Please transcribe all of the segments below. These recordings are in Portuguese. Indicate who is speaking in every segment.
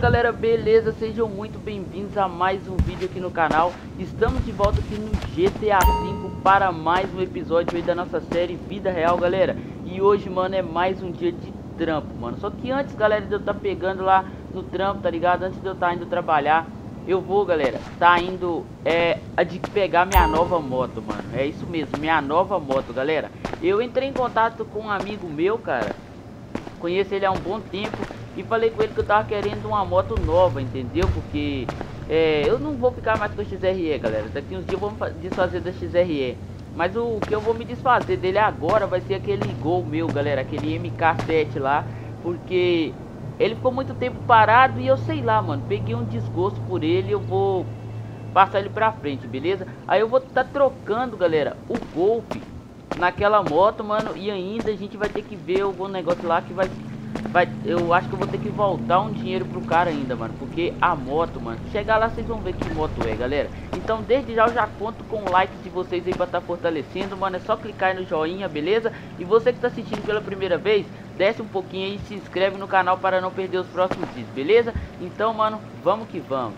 Speaker 1: galera, beleza? Sejam muito bem-vindos a mais um vídeo aqui no canal. Estamos de volta aqui no GTA V para mais um episódio aí da nossa série Vida Real, galera. E hoje, mano, é mais um dia de trampo, mano. Só que antes, galera, de eu estar pegando lá no trampo, tá ligado? Antes de eu estar indo trabalhar, eu vou, galera, tá indo de pegar minha nova moto, mano. É isso mesmo, minha nova moto, galera. Eu entrei em contato com um amigo meu, cara. Conheço ele há um bom tempo e falei com ele que eu tava querendo uma moto nova, entendeu? Porque eu não vou ficar mais com a XRE, galera. Daqui uns dias eu vou me desfazer da XRE. Mas o que eu vou me desfazer dele agora vai ser aquele Gol meu, galera. Aquele MK7 lá. Porque ele ficou muito tempo parado e eu sei lá, mano. Peguei um desgosto por ele e eu vou passar ele pra frente, beleza? Aí eu vou estar trocando, galera, o Golf naquela moto, mano. E ainda a gente vai ter que ver algum negócio lá que vai eu acho que eu vou ter que voltar um dinheiro pro cara ainda, mano. Porque a moto, mano, chegar lá vocês vão ver que moto é, galera. Então desde já eu já conto com o like de vocês aí pra estar fortalecendo, mano. É só clicar aí no joinha, beleza? E você que tá assistindo pela primeira vez, desce um pouquinho aí e se inscreve no canal para não perder os próximos vídeos, beleza? Então, mano, vamos que vamos.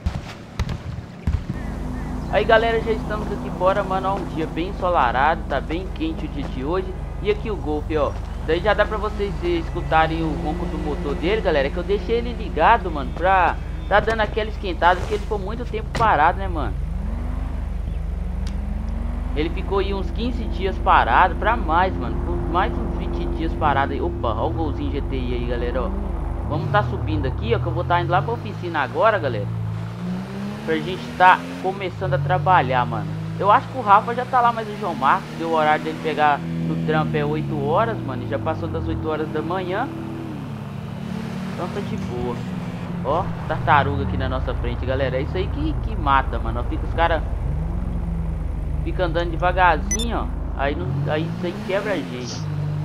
Speaker 1: Aí, galera, já estamos aqui fora, mano. Ó, um dia bem ensolarado, tá bem quente o dia de hoje. E aqui o Golf, ó. Daí já dá pra vocês escutarem o ronco do motor dele, galera. Que eu deixei ele ligado, mano, pra tá dando aquela esquentada, porque ele ficou muito tempo parado, né, mano. Ele ficou aí uns 15 dias parado, pra mais, mano. Por mais uns 20 dias parado aí. Opa, ó o golzinho GTI aí, galera, ó. Vamos tá subindo aqui, ó, que eu vou tá indo lá pra oficina agora, galera. Pra gente tá começando a trabalhar, mano. Eu acho que o Rafa já tá lá, mas o João Marcos deu o horário dele pegar no trampo é 8 horas, mano. E já passou das 8 horas da manhã. Então tá de boa. Ó, tartaruga aqui na nossa frente, galera. É isso aí que mata, mano. Fica os caras fica andando devagarzinho, ó. Aí isso aí quebra a gente.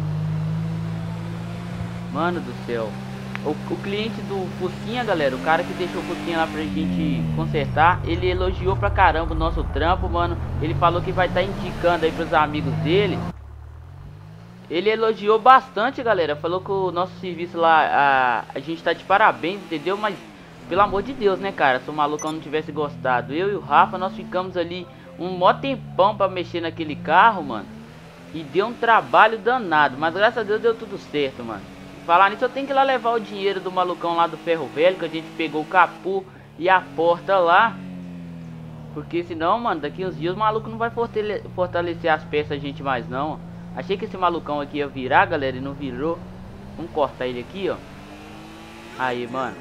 Speaker 1: Mano do céu. O cliente do Fusquinha, galera, o cara que deixou o Fusquinha lá pra gente consertar, ele elogiou pra caramba o nosso trampo, mano. Ele falou que vai estar indicando aí pros amigos dele. Ele elogiou bastante, galera. Falou que o nosso serviço lá, a gente tá de parabéns, entendeu? Mas, pelo amor de Deus, né, cara? Se o malucão não tivesse gostado. Eu e o Rafa, nós ficamos ali um mó tempão pra mexer naquele carro, mano. E deu um trabalho danado. Mas, graças a Deus, deu tudo certo, mano. Falar nisso, eu tenho que ir lá levar o dinheiro do malucão lá do ferro velho, que a gente pegou o capô e a porta lá. Porque senão, mano, daqui uns dias o maluco não vai fortalecer as peças a gente mais não. Achei que esse malucão aqui ia virar, galera, e não virou. Vamos cortar ele aqui, ó. Aí, mano.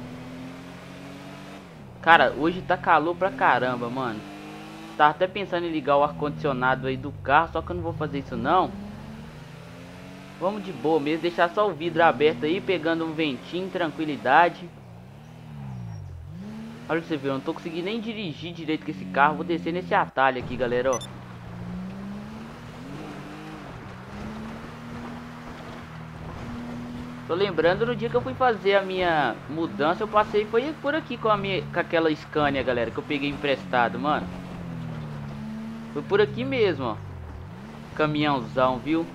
Speaker 1: Cara, hoje tá calor pra caramba, mano. Tava até pensando em ligar o ar-condicionado aí do carro, só que eu não vou fazer isso não. Vamos de boa mesmo, deixar só o vidro aberto aí, pegando um ventinho, tranquilidade. Olha pra você ver, eu não tô conseguindo nem dirigir direito com esse carro. Vou descer nesse atalho aqui, galera, ó. Tô lembrando, no dia que eu fui fazer a minha mudança, eu passei, foi por aqui com aquela Scania, galera, que eu peguei emprestado, mano. Foi por aqui mesmo, ó. Caminhãozão, viu?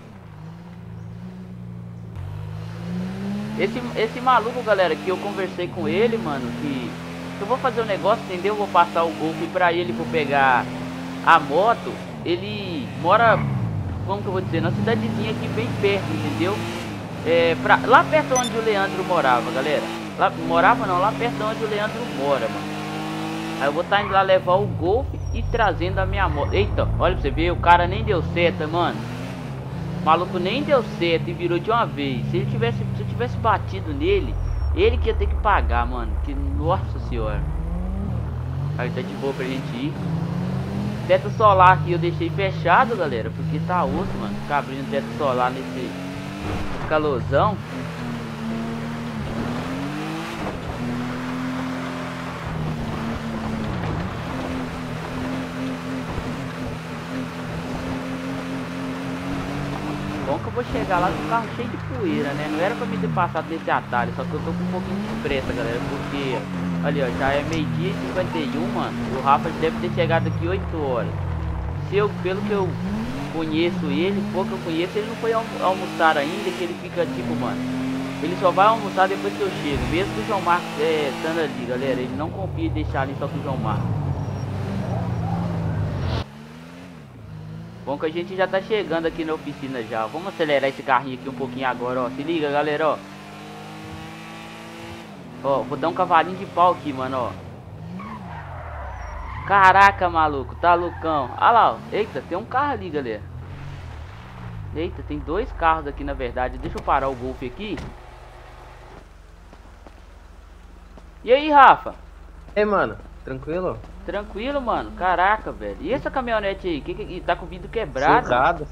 Speaker 1: Esse maluco, galera, que eu conversei com ele, mano, que eu vou fazer um negócio, entendeu? Eu vou passar o Golf pra ele, vou pegar a moto. Ele mora, como que eu vou dizer, na cidadezinha aqui bem perto, entendeu? Lá perto onde o Leandro morava, galera. Lá perto onde o Leandro mora, mano. Aí eu vou estar indo lá levar o Golf e trazendo a minha moto. Eita, olha pra você ver, o cara nem deu seta, mano. O maluco nem deu certo e virou de uma vez. Se eu tivesse batido nele, ele que ia ter que pagar, mano. Que nossa senhora. Aí tá de boa pra gente ir. Teto solar aqui eu deixei fechado, galera, porque tá osso, mano. Ficar abrindo teto solar nesse calorzão. Bom que eu vou chegar lá com o carro cheio de poeira, né? Não era pra me ter passado nesse atalho, só que eu tô com um pouquinho de pressa, galera. Porque, ali, ó, já é meio-dia e 51, mano. O Rafa deve ter chegado aqui 8 horas. Pelo que eu conheço ele, pouco eu conheço, ele não foi almoçar ainda, que ele fica tipo, mano, Ele só vai almoçar depois que eu chego. Mesmo que o João Marcos estando ali, galera. Ele não confia em deixar ali só com o João Marcos. Bom que a gente já tá chegando aqui na oficina já. Vamos acelerar esse carrinho aqui um pouquinho agora, ó. Se liga, galera, ó. Ó, vou dar um cavalinho de pau aqui, mano, ó. Caraca, maluco, tá loucão. Olha lá, ó. Eita, tem um carro ali, galera. Eita, tem dois carros aqui, na verdade. Deixa eu parar o Golf aqui. E aí, Rafa?
Speaker 2: Ei, mano, tranquilo?
Speaker 1: Tranquilo, mano. Caraca, velho. E essa caminhonete aí? Que tá com o vidro quebrado?
Speaker 2: Surrado.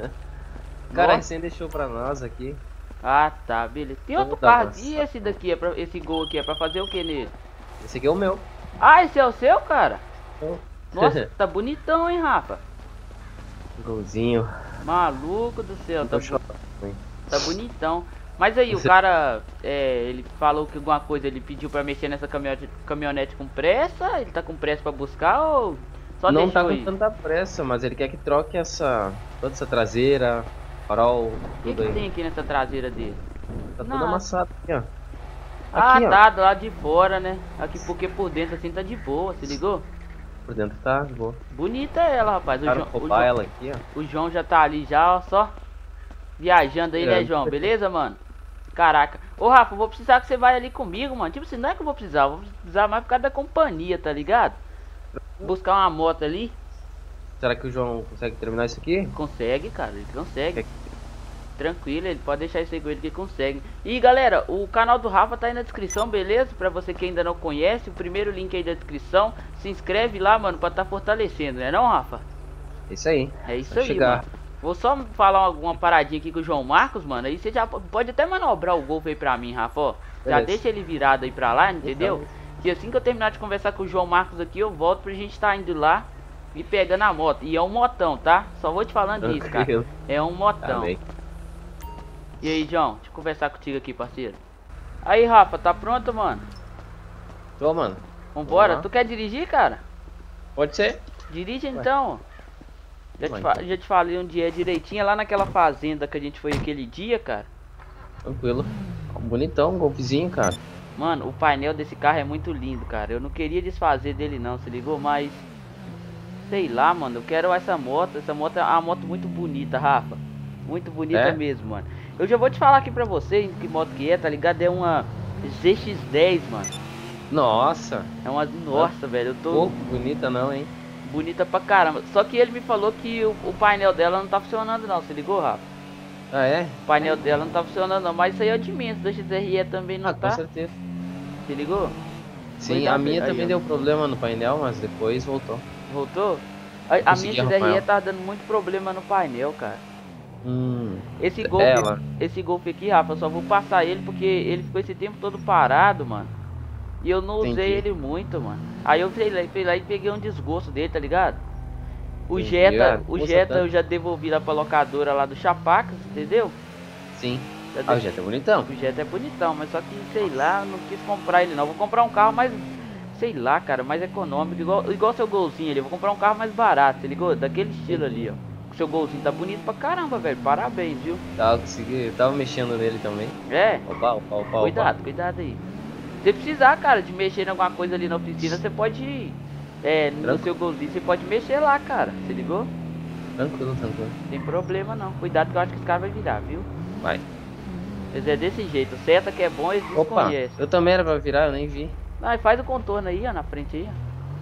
Speaker 2: O cara
Speaker 1: Nossa.
Speaker 2: recém deixou pra nós aqui.
Speaker 1: Ah, tá, beleza. Tem outro
Speaker 2: Tá
Speaker 1: carro.
Speaker 2: avançado.
Speaker 1: E esse daqui, esse Gol aqui, é pra fazer o que nele?
Speaker 2: Esse aqui é o meu.
Speaker 1: Ah, esse é o seu, cara?
Speaker 2: Então,
Speaker 1: Nossa, tá bonitão, hein, Rafa?
Speaker 2: golzinho.
Speaker 1: Maluco do céu,
Speaker 2: Não
Speaker 1: tá,
Speaker 2: tô chorando, hein?
Speaker 1: tá bonitão. Mas aí, o cara, ele falou que alguma coisa, ele pediu pra mexer nessa caminhonete com pressa? Ele tá com pressa pra buscar ou só
Speaker 2: Não
Speaker 1: deixou
Speaker 2: tá com
Speaker 1: aí?
Speaker 2: tanta pressa, mas ele quer que troque toda essa traseira, farol,
Speaker 1: O que,
Speaker 2: tudo
Speaker 1: que
Speaker 2: aí.
Speaker 1: tem aqui nessa traseira dele?
Speaker 2: Tá tudo
Speaker 1: Nada.
Speaker 2: amassado aqui, ó.
Speaker 1: Ah,
Speaker 2: Aqui, ó.
Speaker 1: tá, do lado de fora, né? Aqui porque por dentro assim tá de boa, se ligou?
Speaker 2: Por dentro tá de boa.
Speaker 1: Bonita ela, rapaz. O
Speaker 2: Cara,
Speaker 1: João,
Speaker 2: roubar ela aqui, ó.
Speaker 1: o João já tá ali já, ó, só viajando aí, né,
Speaker 2: É.
Speaker 1: João? Beleza, mano? Caraca. Ô, Rafa, eu vou precisar que você vai ali comigo, mano. Tipo assim, não é que eu vou precisar mais por causa da companhia, tá ligado? Buscar uma moto ali.
Speaker 2: Será que o João consegue terminar isso aqui?
Speaker 1: Consegue, cara, ele consegue.
Speaker 2: É.
Speaker 1: Tranquilo, ele pode deixar isso aí com ele que ele consegue. E galera, o canal do Rafa tá aí na descrição, beleza? Pra você que ainda não conhece, o primeiro link aí da descrição. Se inscreve lá, mano, pra tá fortalecendo, né não, Rafa?
Speaker 2: Isso aí.
Speaker 1: É isso
Speaker 2: Só
Speaker 1: aí,
Speaker 2: chegar.
Speaker 1: mano. Vou só falar alguma paradinha aqui com o João Marcos, mano. Aí você já pode até manobrar o Golf aí pra mim, Rafa, ó. Já
Speaker 2: Beleza.
Speaker 1: deixa ele virado aí pra lá, entendeu?
Speaker 2: Então.
Speaker 1: Que assim que eu terminar de conversar com o João Marcos aqui, eu volto pra gente tá indo lá e pegando a moto. E é um motão, tá? Só vou te falando isso, cara.
Speaker 2: Tranquilo.
Speaker 1: É um motão.
Speaker 2: Amém.
Speaker 1: E aí, João? Deixa eu conversar contigo aqui, parceiro. Aí, Rafa, tá pronto, mano?
Speaker 2: Tô, mano.
Speaker 1: Vambora?
Speaker 2: Vamos lá.
Speaker 1: Tu quer dirigir, cara?
Speaker 2: Pode ser?
Speaker 1: Dirige então.
Speaker 2: Vai,
Speaker 1: Já te falei onde é direitinho, é lá naquela fazenda que a gente foi aquele dia, cara.
Speaker 2: Tranquilo. Bonitão, um golpezinho, cara.
Speaker 1: Mano, o painel desse carro é muito lindo, cara. Eu não queria desfazer dele não, se ligou? Mas, sei lá, mano, eu quero essa moto. Essa moto é uma moto muito bonita, Rafa. Muito bonita
Speaker 2: É?
Speaker 1: mesmo, mano. Eu já vou te falar aqui pra você que moto que é, tá ligado? É uma ZX-10, mano.
Speaker 2: Nossa.
Speaker 1: É uma... Nossa, velho, eu tô...
Speaker 2: Pouco bonita não, hein?
Speaker 1: Bonita pra caramba. Só que ele me falou que o painel dela não tá funcionando não, se ligou, Rafa?
Speaker 2: Ah, é?
Speaker 1: O painel dela não tá funcionando não, mas isso aí é de menos. Da XRE também não
Speaker 2: Ah,
Speaker 1: tá.
Speaker 2: com certeza.
Speaker 1: Se ligou?
Speaker 2: Sim,
Speaker 1: Cuidado
Speaker 2: a minha
Speaker 1: aí,
Speaker 2: também
Speaker 1: ó.
Speaker 2: deu problema no painel, mas depois voltou.
Speaker 1: Voltou? A minha
Speaker 2: Consegui arrumar
Speaker 1: XRE
Speaker 2: ela.
Speaker 1: tá dando muito problema no painel, cara. Esse
Speaker 2: Ela.
Speaker 1: Golf aqui, Rafa, eu só vou passar ele porque ele ficou esse tempo todo parado, mano. E eu não usei
Speaker 2: Entendi.
Speaker 1: ele muito, mano. Aí eu fui lá e peguei um desgosto dele, tá ligado? O
Speaker 2: Entendi,
Speaker 1: Jetta, o
Speaker 2: custa
Speaker 1: Jetta eu
Speaker 2: tanto.
Speaker 1: já devolvi lá pra locadora lá do Chapacas, entendeu?
Speaker 2: Sim.
Speaker 1: Já
Speaker 2: Ah, o Jetta é bonitão.
Speaker 1: O Jetta é bonitão, mas só que, sei lá, eu não quis comprar ele não. Vou comprar um carro mais, sei lá, cara, mais econômico, igual seu Golzinho ali. Vou comprar um carro mais barato, você ligou? Daquele estilo ali, ó. O seu Golzinho tá bonito pra caramba, velho. Parabéns, viu?
Speaker 2: Tava mexendo nele também.
Speaker 1: É,
Speaker 2: Opa, opa, opa.
Speaker 1: cuidado, cuidado aí. Se precisar, cara, de mexer em alguma coisa ali na oficina, você pode ir. No
Speaker 2: Tranquilo.
Speaker 1: seu Golzinho, você pode mexer lá, cara. Você ligou?
Speaker 2: Tranquilo, tranquilo.
Speaker 1: Não tem problema não. Cuidado que eu acho que esse cara vai virar, viu?
Speaker 2: Vai.
Speaker 1: Mas é desse jeito. Seta que é bom, eles
Speaker 2: Opa,
Speaker 1: desconhecem.
Speaker 2: eu também era pra virar, eu nem vi.
Speaker 1: Ah, e faz o contorno aí, ó, na frente aí,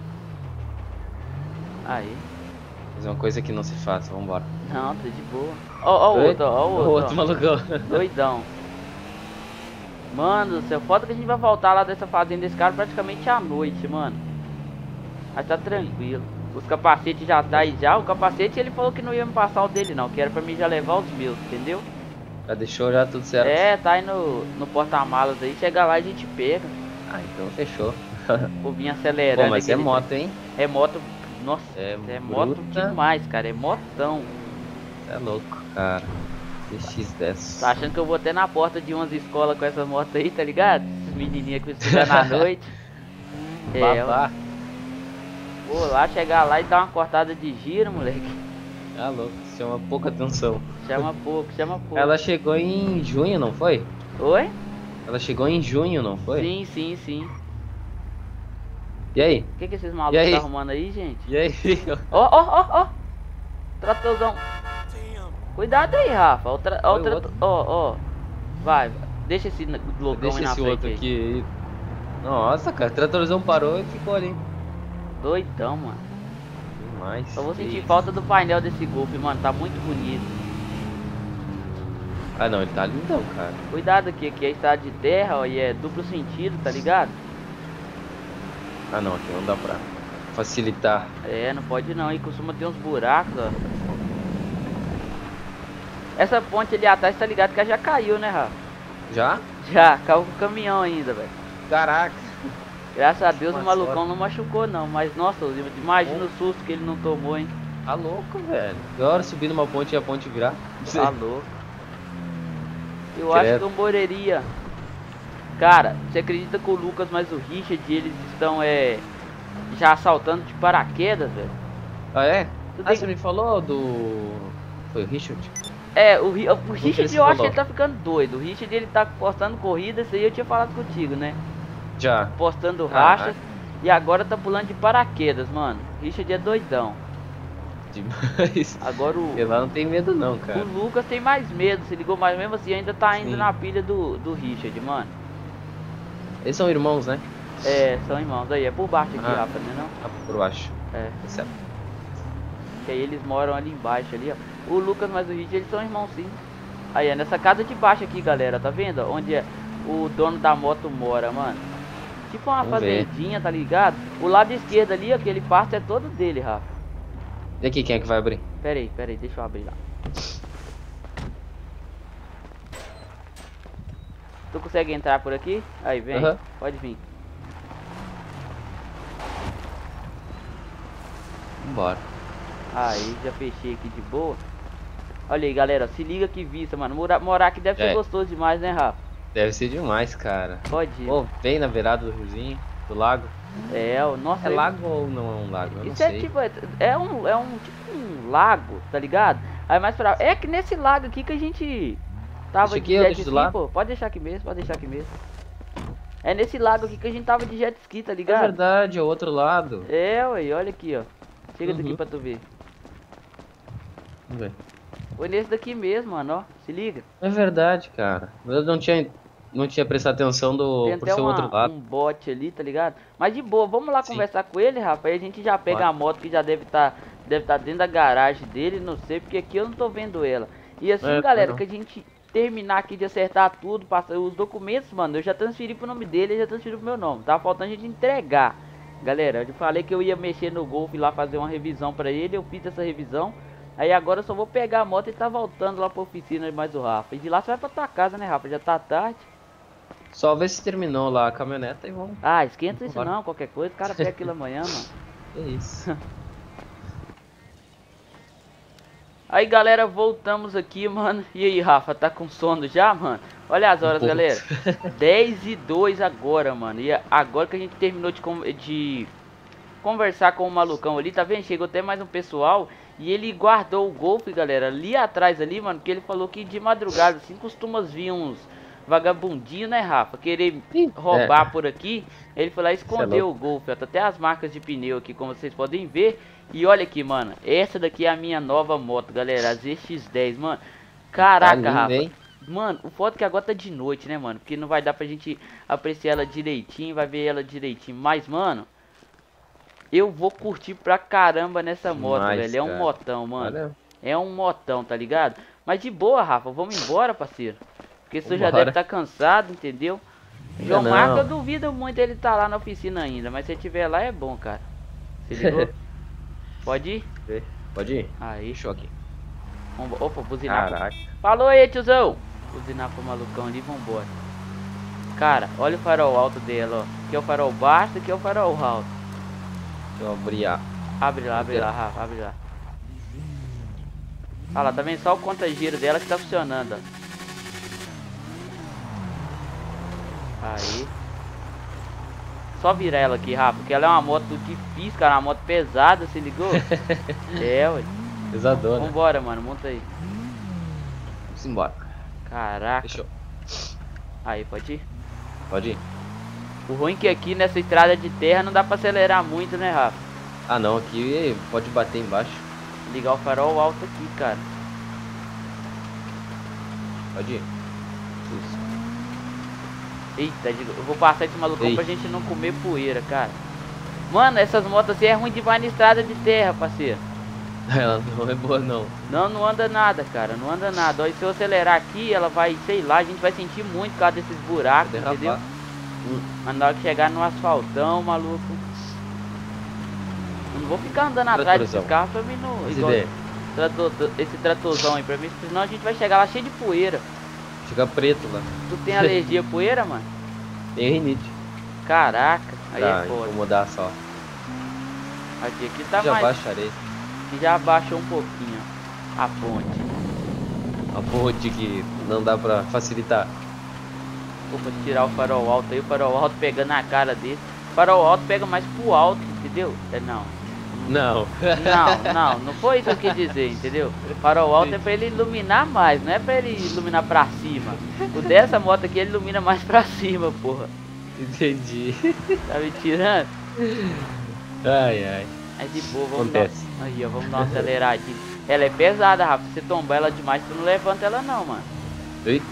Speaker 1: ó. Aí.
Speaker 2: Mas é uma coisa que não se faz, vambora.
Speaker 1: Não, tá de boa. Ó o
Speaker 2: Oi?
Speaker 1: outro, ó o
Speaker 2: O
Speaker 1: outro.
Speaker 2: outro
Speaker 1: ó.
Speaker 2: malucão.
Speaker 1: Doidão. Mano do céu, foda que a gente vai voltar lá dessa fazenda desse cara praticamente à noite, mano. Mas tá tranquilo. Os capacetes já tá aí já. O capacete ele falou que não ia me passar o dele não, que era pra mim já levar os meus, entendeu?
Speaker 2: Já deixou já tudo certo.
Speaker 1: É, tá aí no porta-malas aí. Chega lá e a gente pega.
Speaker 2: Ah, então fechou.
Speaker 1: Vou vir acelerando.
Speaker 2: Pô, mas é
Speaker 1: aquele-
Speaker 2: moto, hein?
Speaker 1: É moto. Nossa,
Speaker 2: É
Speaker 1: é moto
Speaker 2: bruta.
Speaker 1: demais, cara. É motão.
Speaker 2: É louco, cara. DX10.
Speaker 1: Tá achando que eu vou até na porta de umas escolas com essas motos aí, tá ligado? Esses menininhos que estudam na noite.
Speaker 2: Babá.
Speaker 1: Vou lá, chegar lá e dar uma cortada de giro, moleque.
Speaker 2: Tá louco, chama pouca atenção.
Speaker 1: Chama pouco, chama pouco.
Speaker 2: Ela chegou em junho, não foi?
Speaker 1: Oi?
Speaker 2: Ela chegou em junho, não foi?
Speaker 1: Sim, sim, sim.
Speaker 2: E aí?
Speaker 1: O que esses malucos tá arrumando aí, gente?
Speaker 2: E aí?
Speaker 1: Ó, ó, ó, ó. Tratorzão. Cuidado aí, Rafa. Ó. Vai. Deixa esse loucão
Speaker 2: Deixa
Speaker 1: aí na
Speaker 2: esse
Speaker 1: frente
Speaker 2: outro
Speaker 1: aí.
Speaker 2: aqui. Nossa, cara, o tratorzão parou e ficou ali.
Speaker 1: Doidão, mano.
Speaker 2: Demais.
Speaker 1: Só vou sentir falta do painel desse Golf, mano. Tá muito bonito.
Speaker 2: Ah, não, ele tá lindão, cara.
Speaker 1: Cuidado aqui é estrada de terra, ó. E é duplo sentido, tá ligado?
Speaker 2: Ah, não, aqui não dá pra facilitar.
Speaker 1: É, não pode não. E costuma ter uns buracos, ó. Essa ponte ali atrás, tá ligado que ela já caiu, né, Rafa?
Speaker 2: Já?
Speaker 1: Já, caiu com o caminhão ainda, velho.
Speaker 2: Caraca.
Speaker 1: Graças a Deus
Speaker 2: Uma
Speaker 1: o malucão
Speaker 2: sorte.
Speaker 1: não machucou não. Mas, nossa, imagina o susto que ele não tomou, hein.
Speaker 2: Tá louco, velho. Agora subir numa ponte e a ponte virar.
Speaker 1: Tá louco. Eu
Speaker 2: Credo.
Speaker 1: acho que eu morreria. Cara, você acredita que o Lucas mais o Richard, eles estão, já saltando de paraquedas, velho?
Speaker 2: Ah, é?
Speaker 1: Tu
Speaker 2: Ah,
Speaker 1: tem-
Speaker 2: você me falou do... Foi o Richard?
Speaker 1: É, o Richard
Speaker 2: você
Speaker 1: eu acho que
Speaker 2: falou.
Speaker 1: ele tá ficando doido. O Richard ele tá postando corrida, isso aí eu tinha falado contigo, né?
Speaker 2: Já.
Speaker 1: Postando
Speaker 2: Caraca.
Speaker 1: rachas. E agora tá pulando de paraquedas, mano. O Richard é doidão.
Speaker 2: Demais.
Speaker 1: Agora
Speaker 2: E lá não tem medo não,
Speaker 1: o
Speaker 2: cara.
Speaker 1: Lucas tem mais medo, se ligou, mas mesmo assim ainda tá indo
Speaker 2: Sim.
Speaker 1: na pilha do Richard, mano.
Speaker 2: Eles são irmãos, né?
Speaker 1: É, são irmãos. Aí, é por baixo aqui,
Speaker 2: Ah.
Speaker 1: Rafa, né não?
Speaker 2: Ah, por baixo.
Speaker 1: É.
Speaker 2: Tá certo.
Speaker 1: Que aí eles moram ali embaixo ali, ó. O Lucas mais o Richard, eles são irmãos sim. Aí, é nessa casa de baixo aqui, galera, tá vendo? Onde o dono da moto mora, mano. Tipo uma
Speaker 2: Vamos ver.
Speaker 1: fazendinha, tá ligado? O lado esquerdo ali, aquele pasto é todo dele, Rafa.
Speaker 2: E aqui, quem é que vai abrir?
Speaker 1: Pera aí, deixa eu abrir lá. Tu consegue entrar por aqui? Aí, vem.
Speaker 2: Aham.
Speaker 1: Pode vir.
Speaker 2: Vambora.
Speaker 1: Aí, já fechei aqui de boa. Olha aí, galera, se liga que vista, mano. Morar aqui deve ser
Speaker 2: É.
Speaker 1: gostoso demais, né, Rafa?
Speaker 2: Deve ser demais, cara.
Speaker 1: Pode ir.
Speaker 2: Pô, bem na beirada do riozinho, do lago.
Speaker 1: Nossa,
Speaker 2: É lago ou não é um lago? Eu não
Speaker 1: isso é
Speaker 2: sei.
Speaker 1: tipo, tipo um lago, tá ligado? Aí mais pra... É que nesse lago aqui que a gente tava
Speaker 2: Deixa
Speaker 1: de
Speaker 2: aqui, eu
Speaker 1: jet
Speaker 2: deixo do
Speaker 1: ski,
Speaker 2: lado.
Speaker 1: pô. Pode deixar aqui mesmo, pode deixar aqui mesmo. É nesse lago aqui que a gente tava de jet ski, tá
Speaker 2: É
Speaker 1: ligado?
Speaker 2: verdade, é o outro lado.
Speaker 1: É, ué, olha aqui, ó. Chega daqui
Speaker 2: Uhum.
Speaker 1: pra tu ver.
Speaker 2: Vamos ver.
Speaker 1: Foi nesse daqui mesmo, mano, ó. Se liga.
Speaker 2: É verdade, cara. Eu não tinha prestado atenção
Speaker 1: Tem
Speaker 2: por
Speaker 1: até
Speaker 2: ser o outro lado.
Speaker 1: um bote ali, tá ligado? Mas de boa, vamos lá
Speaker 2: Sim.
Speaker 1: conversar com ele, rapaz. Aí a gente já pega
Speaker 2: Bora.
Speaker 1: a moto que já deve tá dentro da garagem dele, não sei, porque aqui eu não tô vendo ela. E assim,
Speaker 2: É,
Speaker 1: galera,
Speaker 2: não.
Speaker 1: que a gente terminar aqui de acertar tudo, passar os documentos, mano, eu já transferi pro nome dele, ele já transferiu pro meu nome. Tava faltando a gente entregar. Galera, eu falei que eu ia mexer no Golf lá, fazer uma revisão pra ele, eu fiz essa revisão. Aí agora eu só vou pegar a moto e tá voltando lá pra oficina mais o Rafa. E de lá você vai pra tua casa, né, Rafa? Já tá tarde.
Speaker 2: Só ver se terminou lá a caminhoneta e vamos.
Speaker 1: Ah, esquenta isso
Speaker 2: Bora.
Speaker 1: não, qualquer coisa, o cara pega aquilo amanhã, mano.
Speaker 2: É isso.
Speaker 1: Aí, galera, voltamos aqui, mano. E aí, Rafa, tá com sono já, mano? Olha as horas,
Speaker 2: pouco.
Speaker 1: galera. 10h02 agora, mano. E agora que a gente terminou de conversar com o malucão ali, tá vendo? Chegou até mais um pessoal. E ele guardou o Golf, galera, ali atrás ali, mano. Que ele falou que de madrugada, assim, costuma vir uns vagabundinhos, né, Rafa? Querer roubar por aqui. Ele foi lá e escondeu o Golf. Ó, tá até as marcas de pneu aqui, como vocês podem ver. E olha aqui, mano. Essa daqui é a minha nova moto, galera. A ZX-10, mano. Caraca,
Speaker 2: linda,
Speaker 1: Rafa.
Speaker 2: hein?
Speaker 1: Mano, o foto que agora tá de noite, né, mano? Porque não vai dar pra gente apreciar ela direitinho, vai ver ela direitinho. Mas, mano, eu vou curtir pra caramba nessa moto,
Speaker 2: Demais,
Speaker 1: velho. É um
Speaker 2: cara.
Speaker 1: motão, mano.
Speaker 2: Olha.
Speaker 1: É um motão, tá ligado? Mas de boa, Rafa, vamos embora, parceiro. Porque você já
Speaker 2: Vambora.
Speaker 1: deve estar cansado, entendeu? João
Speaker 2: não.
Speaker 1: Marco, eu duvido muito ele tá lá na oficina ainda. Mas se ele tiver lá, é bom, cara. Se ligou? Pode ir?
Speaker 2: Pode ir?
Speaker 1: Aí.
Speaker 2: Fechou aqui.
Speaker 1: Opa, buzinar.
Speaker 2: Caraca.
Speaker 1: Falou aí, tiozão. Buzinar pro malucão ali, vambora. Cara, olha o farol alto dela, ó. Aqui é o farol baixo, aqui é o farol alto.
Speaker 2: Deixa eu abrir a...
Speaker 1: Abre lá, Rafa, abre lá. Olha lá, tá vendo? Só o conta-giro dela que tá funcionando, ó. Aí. Só virar ela aqui, Rafa, porque ela é uma moto difícil, cara. Uma moto pesada, se ligou? É, ué.
Speaker 2: Pesadona.
Speaker 1: Vambora, mano, monta aí.
Speaker 2: Vamos embora.
Speaker 1: Caraca.
Speaker 2: Fechou.
Speaker 1: Aí, pode ir?
Speaker 2: Pode ir.
Speaker 1: O ruim é que aqui nessa estrada de terra não dá pra acelerar muito, né, Rafa?
Speaker 2: Ah não, aqui pode bater embaixo.
Speaker 1: Ligar o farol alto aqui, cara.
Speaker 2: Pode ir. Isso.
Speaker 1: Eita, eu vou passar esse malucão
Speaker 2: Ei.
Speaker 1: pra gente não comer poeira, cara. Mano, essas motos assim é ruim demais na estrada de terra, parceiro.
Speaker 2: Ela não é boa não.
Speaker 1: Não anda nada, cara, não anda nada. Ó, e se eu acelerar aqui, ela vai, sei lá, a gente vai sentir muito por causa desses buracos,
Speaker 2: Derrapar.
Speaker 1: entendeu? Mas na hora que chegar no asfaltão, maluco, eu não vou ficar andando atrás desses carros pra mim não. Igual esse tratorzão aí pra mim, senão a gente vai chegar lá cheio de poeira.
Speaker 2: Fica preto lá.
Speaker 1: Tu tem alergia à poeira, mano?
Speaker 2: Tem rinite.
Speaker 1: Caraca, aí
Speaker 2: Tá,
Speaker 1: é foda.
Speaker 2: vou mudar só.
Speaker 1: Aqui tá
Speaker 2: Já
Speaker 1: mais.
Speaker 2: baixarei.
Speaker 1: Aqui já abaixou um pouquinho, ó, a ponte.
Speaker 2: A ponte que não dá pra facilitar.
Speaker 1: Opa, tirar o farol alto aí, o farol alto pegando na cara dele. O farol alto pega mais pro alto, entendeu? É, não.
Speaker 2: Não.
Speaker 1: Não foi isso que eu quis dizer, entendeu? O farol alto é pra ele iluminar mais, não é pra ele iluminar pra cima. O dessa moto aqui ele ilumina mais pra cima, porra.
Speaker 2: Entendi.
Speaker 1: Tá me tirando?
Speaker 2: Ai, ai.
Speaker 1: Aí de boa, vamos
Speaker 2: Acontece.
Speaker 1: Aí, ó, vamos dar uma aceleradinha. Ela é pesada, Rafa. Se você tombar ela demais, tu não levanta ela não, mano.
Speaker 2: Eita,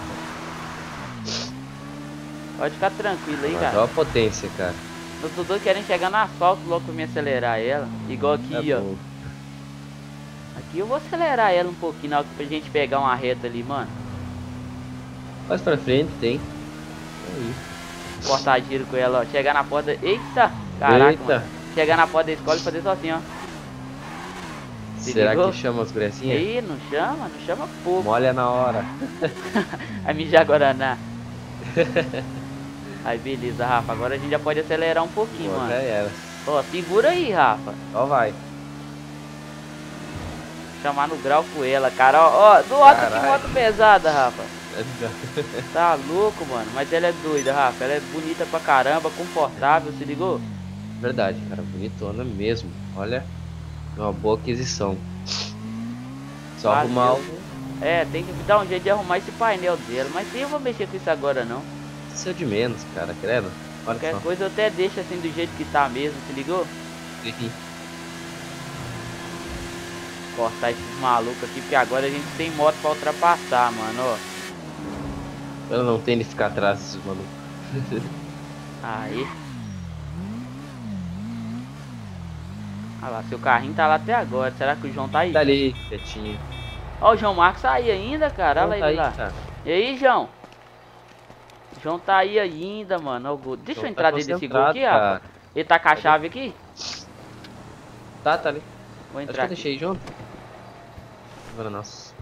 Speaker 1: Pode ficar tranquilo aí,
Speaker 2: mas olha
Speaker 1: cara.
Speaker 2: a potência, cara.
Speaker 1: Os dois querem chegar no asfalto logo pra me acelerar ela. Igual aqui,
Speaker 2: É
Speaker 1: ó.
Speaker 2: bom.
Speaker 1: Aqui eu vou acelerar ela um pouquinho na hora pra gente pegar uma reta ali, mano.
Speaker 2: Mais pra frente tem. Aí.
Speaker 1: Cortar giro com ela, ó. Chegar na porta. Eita! Caraca,
Speaker 2: Eita.
Speaker 1: mano. Chegar na porta da escola e fazer só assim, ó. Se
Speaker 2: Será
Speaker 1: ligou?
Speaker 2: que chama as gracinhas?
Speaker 1: Ih, não chama pouco.
Speaker 2: Molha na hora.
Speaker 1: Aí mijar Guaraná. Aí beleza, Rafa. Agora a gente já pode acelerar um pouquinho,
Speaker 2: Pô,
Speaker 1: mano.
Speaker 2: já era.
Speaker 1: Ó, segura aí, Rafa.
Speaker 2: Só vai.
Speaker 1: Chamar no grau com ela, cara. Ó, do alto que
Speaker 2: Caralho.
Speaker 1: moto pesada, Rafa. Tá louco, mano. Mas ela é doida, Rafa. Ela é bonita pra caramba, confortável, se ligou?
Speaker 2: Verdade, cara. Bonitona mesmo. Olha. É uma boa aquisição. Só
Speaker 1: Valeu.
Speaker 2: arrumar o...
Speaker 1: É, tem que dar um jeito de arrumar esse painel dela. Mas eu vou mexer com isso agora, não.
Speaker 2: Seu de menos, cara. Credo. Olha
Speaker 1: Qualquer
Speaker 2: só.
Speaker 1: coisa eu até deixo assim do jeito que tá mesmo, se ligou?
Speaker 2: Aqui.
Speaker 1: Cortar esses malucos aqui, porque agora a gente tem moto pra ultrapassar, mano, ó.
Speaker 2: Eu não tenho de ficar atrás desses malucos.
Speaker 1: Aí. Olha lá, seu carrinho tá lá até agora. Será que o João tá aí?
Speaker 2: Tá ali, quietinho.
Speaker 1: Ó, o João Marcos tá aí ainda, cara. Olha
Speaker 2: Não,
Speaker 1: ele
Speaker 2: tá
Speaker 1: lá.
Speaker 2: aí, cara.
Speaker 1: E aí, João? O João tá aí ainda, mano. Ó, o gol. Deixa eu
Speaker 2: João
Speaker 1: entrar
Speaker 2: tá
Speaker 1: dentro desse gol
Speaker 2: concentrado,
Speaker 1: aqui, Rafa.
Speaker 2: cara.
Speaker 1: Ele tá com a chave aqui?
Speaker 2: Tá ali.
Speaker 1: Vou
Speaker 2: Acho que
Speaker 1: entrar
Speaker 2: eu
Speaker 1: aqui.
Speaker 2: deixei junto. Agora nossa.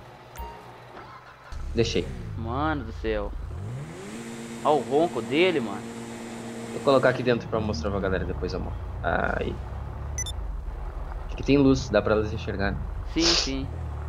Speaker 2: Deixei.
Speaker 1: Mano do céu. Ó o ronco dele, mano.
Speaker 2: Vou colocar aqui dentro pra mostrar pra galera depois, amor. Aí. Aqui tem luz, dá pra elas enxergarem.
Speaker 1: Sim, sim.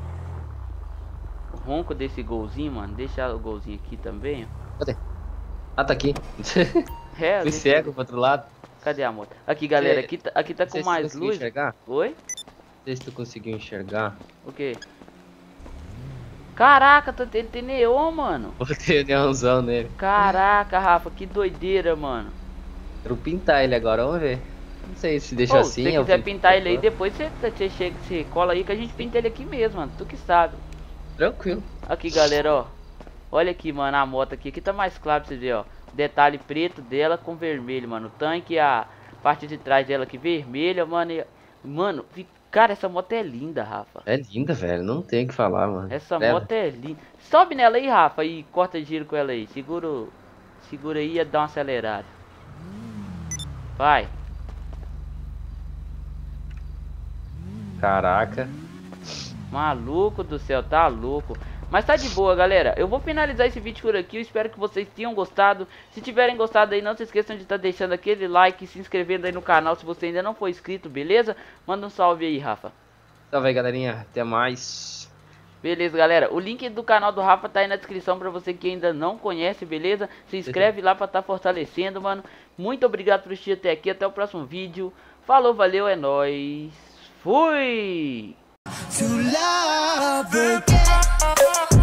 Speaker 1: O ronco desse golzinho, mano. Deixa o golzinho aqui também, ó.
Speaker 2: Cadê? Ah, tá aqui.
Speaker 1: É,
Speaker 2: Fui cego pro outro lado.
Speaker 1: Cadê a moto? Aqui, galera.
Speaker 2: Cê-
Speaker 1: Aqui tá
Speaker 2: Não
Speaker 1: com
Speaker 2: sei se tu
Speaker 1: mais
Speaker 2: conseguiu
Speaker 1: luz.
Speaker 2: enxergar.
Speaker 1: Oi?
Speaker 2: Não sei se tu conseguiu enxergar.
Speaker 1: O quê? Caraca, tem neon, mano.
Speaker 2: Botei o neonzão nele.
Speaker 1: Caraca, Rafa, que doideira, mano.
Speaker 2: Quero pintar ele agora, vamos ver. Não sei se deixa
Speaker 1: Ô,
Speaker 2: assim.
Speaker 1: se você
Speaker 2: eu
Speaker 1: quiser
Speaker 2: pinto
Speaker 1: pintar ele aí,
Speaker 2: depois.
Speaker 1: depois você chega, você cola aí que a gente pinta ele aqui mesmo, mano. Tu que sabe.
Speaker 2: Tranquilo.
Speaker 1: Aqui, galera, ó. Olha aqui, mano, a moto aqui. Aqui tá mais claro pra você ver, ó. Detalhe preto dela com vermelho, mano. O tanque, a parte de trás dela aqui vermelha, mano. Mano, cara, essa moto é linda, Rafa.
Speaker 2: É linda, velho. Não tem o que falar, mano.
Speaker 1: Essa
Speaker 2: Credo.
Speaker 1: moto é linda. Sobe nela aí, Rafa, e corta giro com ela aí. Segura aí e dá uma acelerada. Vai.
Speaker 2: Caraca.
Speaker 1: Maluco do céu, tá louco. Mas tá de boa, galera. Eu vou finalizar esse vídeo por aqui. Eu espero que vocês tenham gostado. Se tiverem gostado aí, não se esqueçam de estar deixando aquele like e se inscrevendo aí no canal se você ainda não for inscrito, beleza? Manda um salve aí, Rafa.
Speaker 2: Salve aí, galerinha. Até mais.
Speaker 1: Beleza, galera. O link do canal do Rafa tá aí na descrição pra você que ainda não conhece, beleza? Se inscreve lá pra tá fortalecendo, mano. Muito obrigado por assistir até aqui. Até o próximo vídeo. Falou, valeu, é nóis. Fui!
Speaker 3: To love again.